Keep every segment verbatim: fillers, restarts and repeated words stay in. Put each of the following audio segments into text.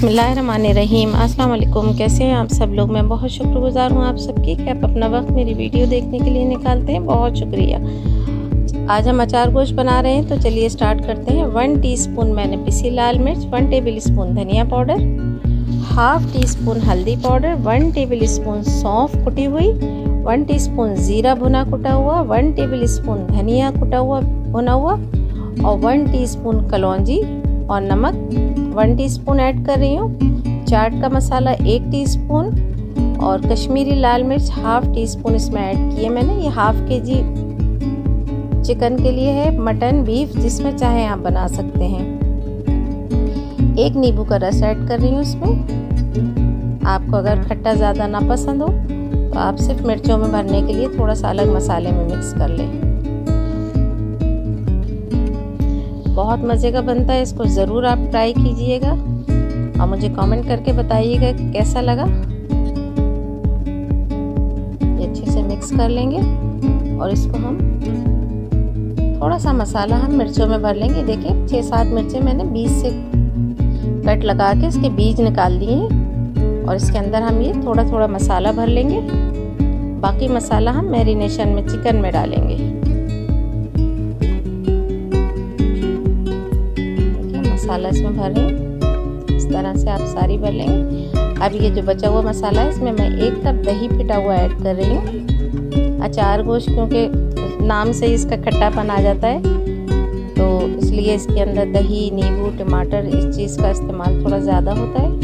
बिस्मिल्लाहिर्रहमानिर्रहीम। अस्सलाम वालेकुम। कैसे हैं आप सब लोग। मैं बहुत शुक्रगुज़ार हूँ आप सबकी कि आप अपना वक्त मेरी वीडियो देखने के लिए निकालते हैं। बहुत शुक्रिया। आज हम अचार गोश्त बना रहे हैं, तो चलिए स्टार्ट करते हैं। वन टीस्पून मैंने पिसी लाल मिर्च, वन टेबल स्पून धनिया पाउडर, हाफ टी स्पून हल्दी पाउडर, वन टेबल स्पून सौंफ कुटी हुई, वन टीस्पून ज़ीरा भुना कुटा हुआ, वन टेबल स्पून धनिया कुटा हुआ भुना हुआ और वन टीस्पून कलौंजी और नमक वन टीस्पून ऐड कर रही हूँ। चाट का मसाला एक टीस्पून और कश्मीरी लाल मिर्च हाफ टी स्पून इसमें ऐड किए मैंने। ये हाफ के जी चिकन के लिए है, मटन बीफ जिसमें चाहे आप बना सकते हैं। एक नींबू का रस ऐड कर रही हूँ इसमें। आपको अगर खट्टा ज़्यादा ना पसंद हो तो आप सिर्फ मिर्चों में भरने के लिए थोड़ा सा अलग मसाले में मिक्स कर लें। बहुत मज़े का बनता है, इसको ज़रूर आप ट्राई कीजिएगा और मुझे कमेंट करके बताइएगा कि कैसा लगा। ये अच्छे से मिक्स कर लेंगे और इसको हम थोड़ा सा मसाला हम मिर्चों में भर लेंगे। देखिए छः सात मिर्चें मैंने बीच से कट लगा के इसके बीज निकाल दिए हैं और इसके अंदर हम ये थोड़ा थोड़ा मसाला भर लेंगे। बाकी मसाला हम मैरिनेशन में चिकन में डालेंगे। मसाला इसमें भर रही हूँ, इस तरह से आप सारी भर लेंगे। अब ये जो बचा हुआ मसाला है इसमें मैं एक कप दही पिटा हुआ ऐड कर रही हूँ। अचार गोश्त क्योंकि नाम से ही इसका खट्टापन आ जाता है, तो इसलिए इसके अंदर दही, नींबू, टमाटर इस चीज़ का इस्तेमाल थोड़ा ज़्यादा होता है।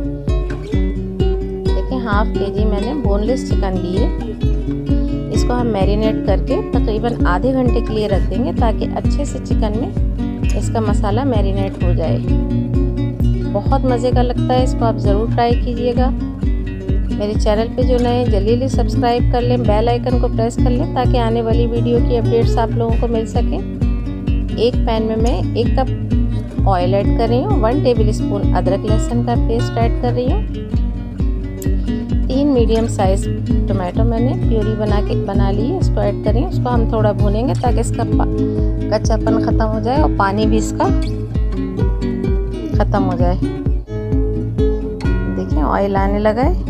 देखिए हाफ के जी मैंने बोनलेस चिकन लिए। इसको हम मैरिनेट करके तकरीबन आधे घंटे के लिए रख देंगे ताकि अच्छे से चिकन में इसका मसाला मैरिनेट हो जाए। बहुत मज़े का लगता है, इसको आप ज़रूर ट्राई कीजिएगा। मेरे चैनल पे जो नए जल्दी जल्दी सब्सक्राइब कर लें, बेल आइकन को प्रेस कर लें ताकि आने वाली वीडियो की अपडेट्स आप लोगों को मिल सकें। एक पैन में मैं एक कप ऑयल ऐड कर रही हूँ, वन टेबल स्पून अदरक लहसुन का पेस्ट ऐड कर रही हूँ। तीन मीडियम साइज टोमेटो मैंने प्यूरी बना के बना ली है, इसको ऐड कर रही हूँ। इसको हम थोड़ा भूनेंगे ताकि इसका कच्चापन ख़त्म हो जाए और पानी भी इसका ख़त्म हो जाए। देखिए ऑयल आने लगा है।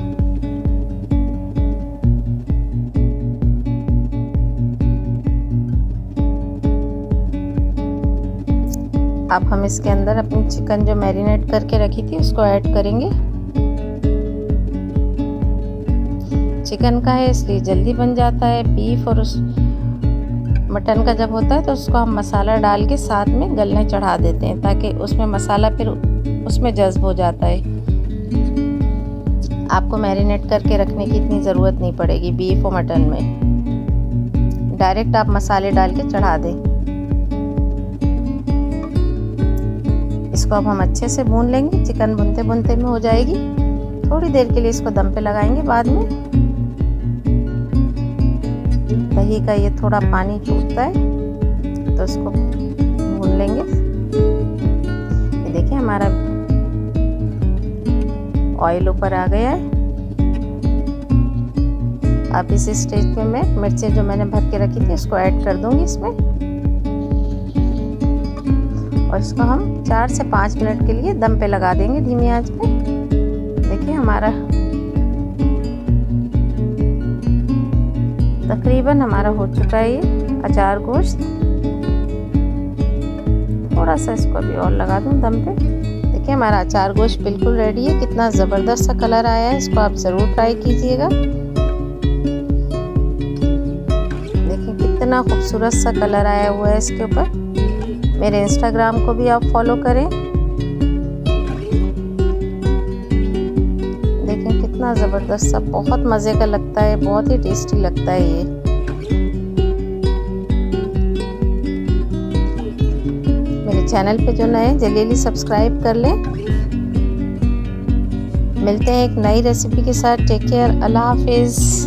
अब हम इसके अंदर अपनी चिकन जो मैरिनेट करके रखी थी उसको ऐड करेंगे। चिकन का है इसलिए जल्दी बन जाता है। बीफ और उस मटन का जब होता है तो उसको हम मसाला डाल के साथ में गलने चढ़ा देते हैं ताकि उसमें मसाला फिर उसमें जज्ब हो जाता है। आपको मैरिनेट करके रखने की इतनी ज़रूरत नहीं पड़ेगी बीफ और मटन में, डायरेक्ट आप मसाले डाल के चढ़ा दें। इसको अब हम अच्छे से भून लेंगे। चिकन भुनते भुनते में हो जाएगी। थोड़ी देर के लिए इसको दम पे लगाएंगे। बाद में दही का ये थोड़ा पानी छूटता है तो इसको भून लेंगे। ये देखिए हमारा ऑयल ऊपर आ गया है। अब इस स्टेज पे मैं मिर्चें जो मैंने भर के रखी थी उसको ऐड कर दूंगी इसमें और इसको हम चार से पाँच मिनट के लिए दम पे लगा देंगे धीमी आंच पे। देखिए हमारा तकरीबन हमारा हो चुका है ये अचार गोश्त। थोड़ा सा इसको अभी और लगा दूं दम पे। देखिए हमारा अचार गोश्त बिल्कुल रेडी है। कितना ज़बरदस्त सा कलर आया है, इसको आप ज़रूर ट्राई कीजिएगा। देखिए कितना खूबसूरत सा कलर आया हुआ है इसके ऊपर। मेरे इंस्टाग्राम को भी आप फॉलो करें। देखें कितना ज़बरदस्त सा, बहुत मज़े का लगता है, बहुत ही टेस्टी लगता है ये। मेरे चैनल पे जो नए जल्दी जल्दी सब्सक्राइब कर लें। मिलते हैं एक नई रेसिपी के साथ। टेक केयर, अल्लाह हाफिज़।